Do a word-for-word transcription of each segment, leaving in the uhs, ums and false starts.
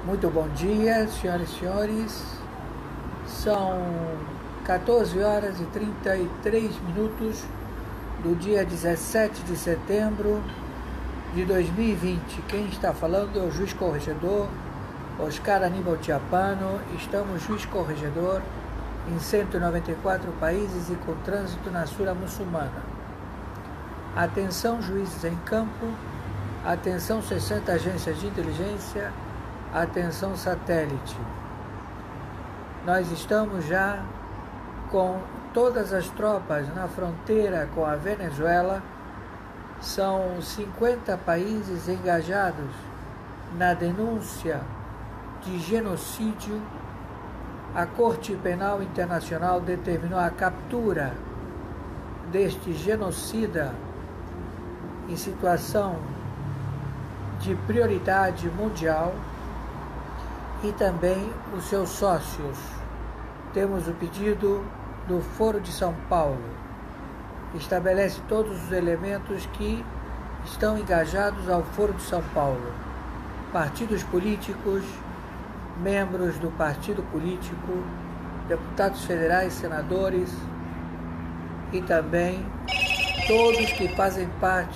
Muito bom dia, senhoras e senhores. São quatorze horas e trinta e três minutos do dia dezessete de setembro de dois mil e vinte. Quem está falando é o juiz corregedor Oscar Aníbal Tiapano. Estamos juiz corregedor em cento e noventa e quatro países e com trânsito na Sura Muçulmana. Atenção, juízes em campo. Atenção, sessenta agências de inteligência. Atenção, satélite. Nós estamos já com todas as tropas na fronteira com a Venezuela. São cinquenta países engajados na denúncia de genocídio. A Corte Penal Internacional determinou a captura deste genocida em situação de prioridade mundial e também os seus sócios. Temos o pedido do Foro de São Paulo. Estabelece todos os elementos que estão engajados ao Foro de São Paulo. Partidos políticos, membros do partido político, deputados federais, senadores e também todos que fazem parte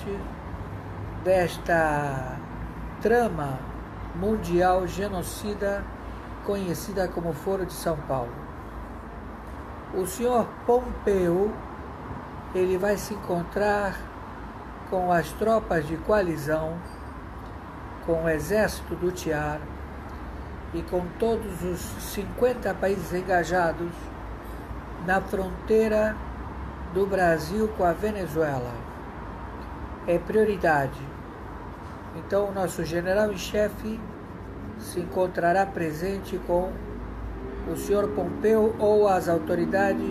desta trama mundial genocida conhecida como Foro de São Paulo. O senhor Pompeu, ele vai se encontrar com as tropas de coalizão, com o exército do T I A R e com todos os cinquenta países engajados na fronteira do Brasil com a Venezuela. É prioridade. Então, o nosso general em chefe se encontrará presente com o senhor Pompeu ou as autoridades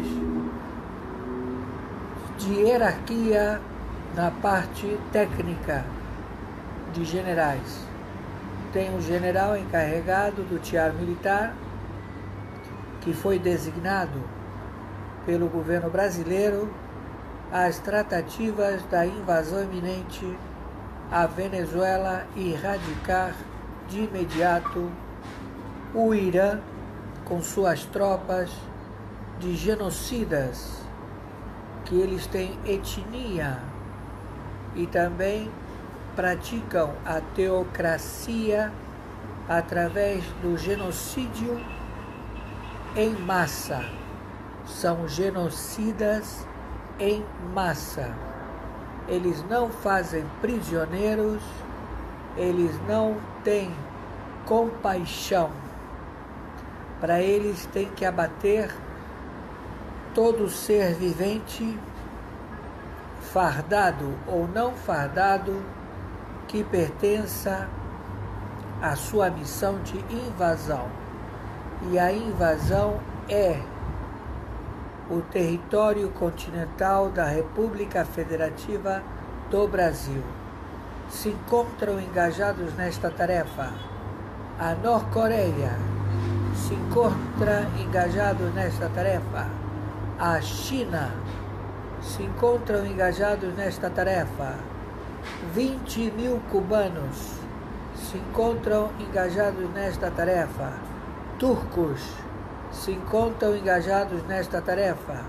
de hierarquia na parte técnica de generais. Tem um general encarregado do T I A R militar que foi designado pelo governo brasileiro às tratativas da invasão iminente à Venezuela e erradicar de imediato o Irã com suas tropas de genocidas, que eles têm etnia e também praticam a teocracia através do genocídio em massa. São genocidas em massa. Eles não fazem prisioneiros, eles não têm compaixão. Para eles tem que abater todo ser vivente, fardado ou não fardado, que pertença à sua missão de invasão. E a invasão é o território continental da República Federativa do Brasil. Se encontram engajados nesta tarefa a Norte-Coreia, se encontra engajado nesta tarefa a China, se encontram engajados nesta tarefa vinte mil cubanos, se encontram engajados nesta tarefa turcos, se encontram engajados nesta tarefa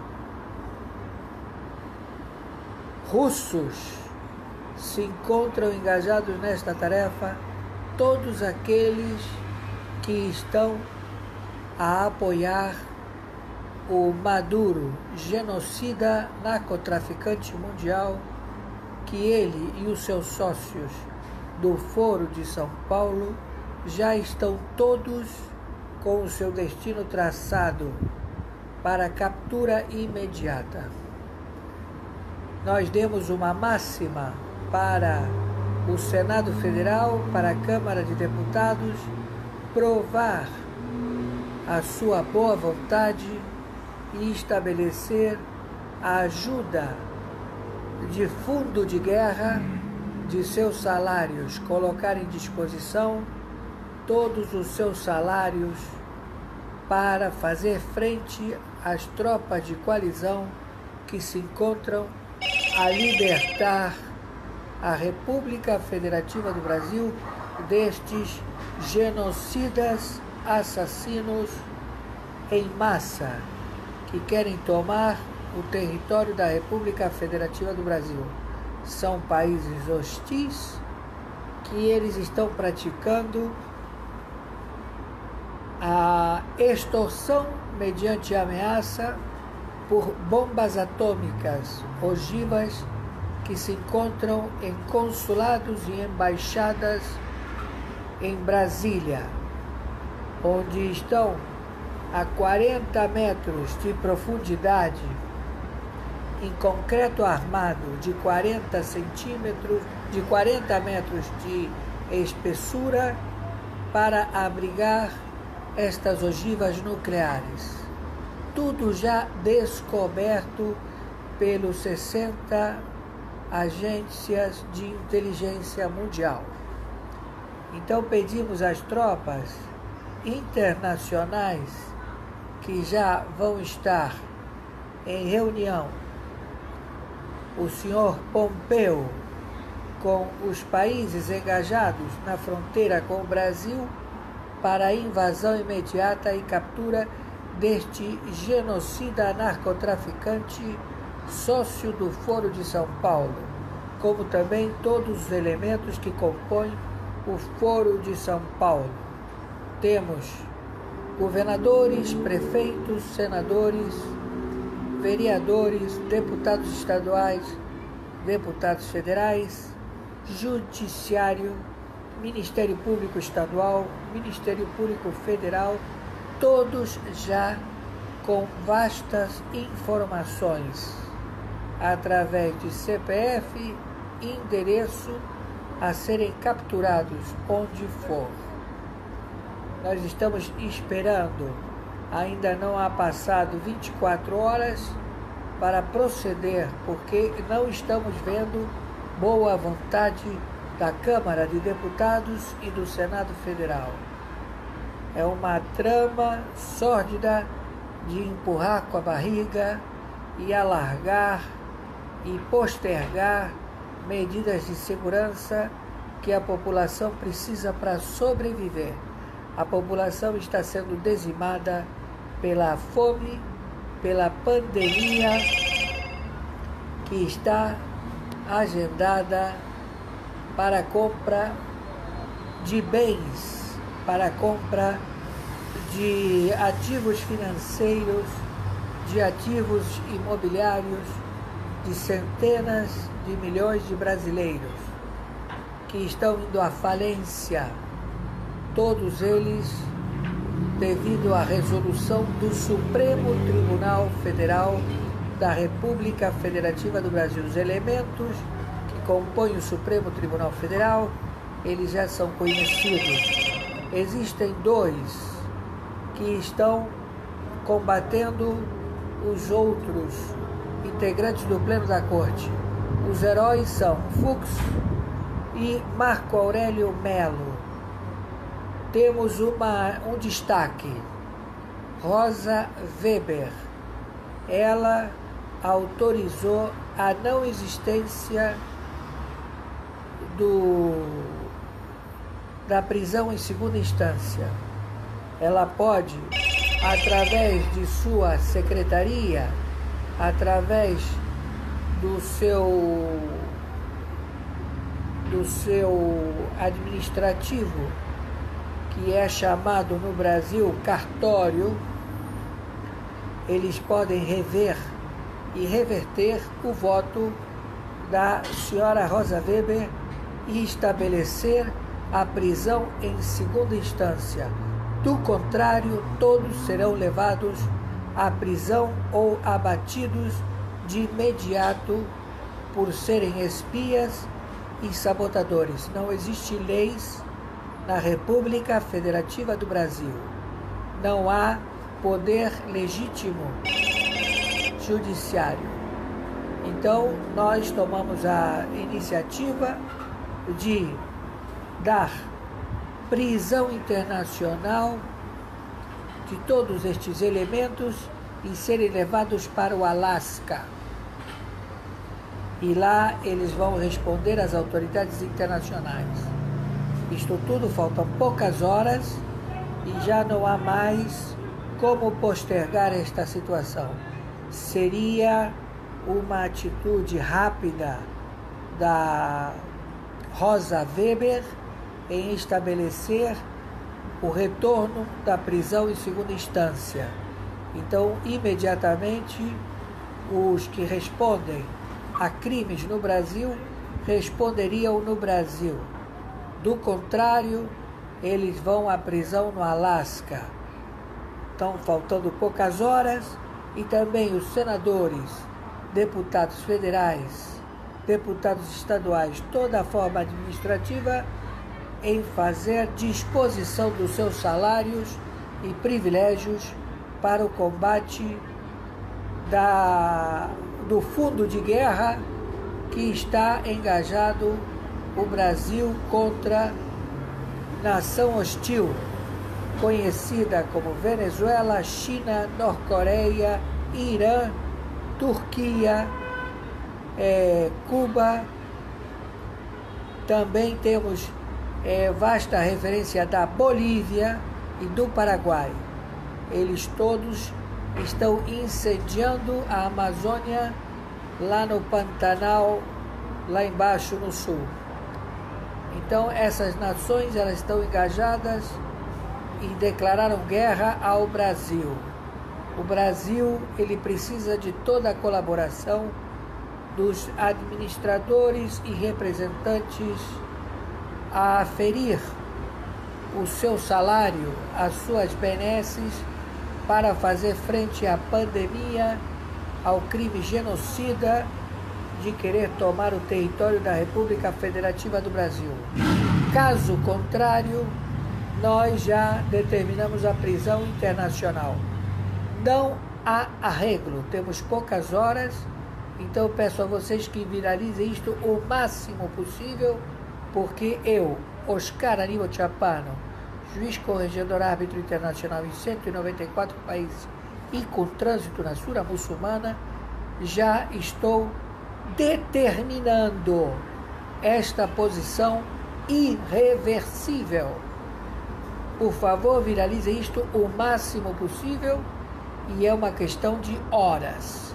russos, se encontram engajados nesta tarefa todos aqueles que estão a apoiar o Maduro, genocida narcotraficante mundial, que ele e os seus sócios do Foro de São Paulo já estão todos com o seu destino traçado para captura imediata. Nós demos uma máxima para o Senado Federal, para a Câmara de Deputados, provar a sua boa vontade e estabelecer a ajuda de fundo de guerra de seus salários, colocar em disposição todos os seus salários para fazer frente às tropas de coalizão que se encontram a libertar a República Federativa do Brasil destes genocidas, assassinos em massa que querem tomar o território da República Federativa do Brasil. São países hostis que eles estão praticando a extorsão mediante ameaça por bombas atômicas ogivas que se encontram em consulados e embaixadas em Brasília, onde estão a quarenta metros de profundidade, em concreto armado de quarenta centímetros, de quarenta metros de espessura, para abrigar estas ogivas nucleares. Tudo já descoberto pelos sessenta agências de inteligência mundial. Então pedimos às tropas internacionais que já vão estar em reunião, o senhor Pompeu, com os países engajados na fronteira com o Brasil, para a invasão imediata e captura deste genocida narcotraficante, sócio do Foro de São Paulo, como também todos os elementos que compõem o Foro de São Paulo. Temos governadores, prefeitos, senadores, vereadores, deputados estaduais, deputados federais, judiciário, Ministério Público Estadual, Ministério Público Federal, todos já com vastas informações, através de C P F, endereço, a serem capturados onde for. Nós estamos esperando, ainda não há passado vinte e quatro horas, para proceder, porque não estamos vendo boa vontade da Câmara de Deputados e do Senado Federal. É uma trama sórdida de empurrar com a barriga e alargar e postergar medidas de segurança que a população precisa para sobreviver. A população está sendo dizimada pela fome, pela pandemia que está agendada para a compra de bens, para a compra de ativos financeiros, de ativos imobiliários, de centenas de milhões de brasileiros que estão indo à falência, todos eles devido à resolução do Supremo Tribunal Federal da República Federativa do Brasil. Os elementos que compõem o Supremo Tribunal Federal, eles já são conhecidos. Existem dois que estão combatendo os outros integrantes do Pleno da Corte. Os heróis são Fux e Marco Aurélio Melo. Temos uma, um destaque, Rosa Weber. Ela autorizou a não existência do, da prisão em segunda instância. Ela pode, através de sua secretaria, através do seu, do seu administrativo, que é chamado no Brasil cartório, eles podem rever e reverter o voto da senhora Rosa Weber e estabelecer a prisão em segunda instância. Do contrário, todos serão levados à prisão ou abatidos de imediato por serem espias e sabotadores. Não existem leis na República Federativa do Brasil. Não há poder legítimo judiciário. Então, nós tomamos a iniciativa de dar prisão internacional de todos estes elementos e serem levados para o Alasca. E lá eles vão responder às autoridades internacionais. Isto tudo, faltam poucas horas e já não há mais como postergar esta situação. Seria uma atitude rápida da Rosa Weber em estabelecer o retorno da prisão em segunda instância. Então, imediatamente, os que respondem a crimes no Brasil responderiam no Brasil. Do contrário, eles vão à prisão no Alasca. Estão faltando poucas horas e também os senadores, deputados federais, deputados estaduais, toda a forma administrativa, em fazer disposição dos seus salários e privilégios para o combate da, do fundo de guerra que está engajado o Brasil contra nação hostil, conhecida como Venezuela, China, Norte-Coreia, Irã, Turquia, é, Cuba. Também temos é, vasta referência da Bolívia e do Paraguai. Eles todos estão incendiando a Amazônia lá no Pantanal, lá embaixo no sul. Então essas nações elas estão engajadas e declararam guerra ao Brasil. O Brasil ele precisa de toda a colaboração dos administradores e representantes a aferir o seu salário, as suas benesses, para fazer frente à pandemia, ao crime genocida de querer tomar o território da República Federativa do Brasil. Caso contrário, nós já determinamos a prisão internacional. Não há arreglo, temos poucas horas, então peço a vocês que viralizem isto o máximo possível, porque eu, Oscar Aníbal Chapano, juiz corregedor árbitro internacional em cento e noventa e quatro países e com trânsito na Sura Muçulmana, já estou determinando esta posição irreversível. Por favor, viralize isto o máximo possível e é uma questão de horas.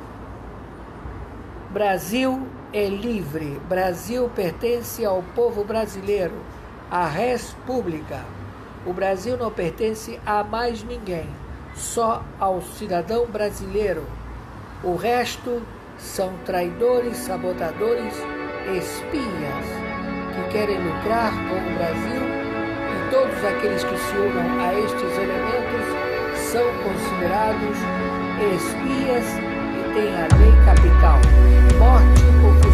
Brasil é livre. Brasil pertence ao povo brasileiro, à República. O Brasil não pertence a mais ninguém, só ao cidadão brasileiro. O resto são traidores, sabotadores, espias que querem lucrar com o Brasil, e todos aqueles que se unam a estes elementos são considerados espias e têm a lei capital. Morte por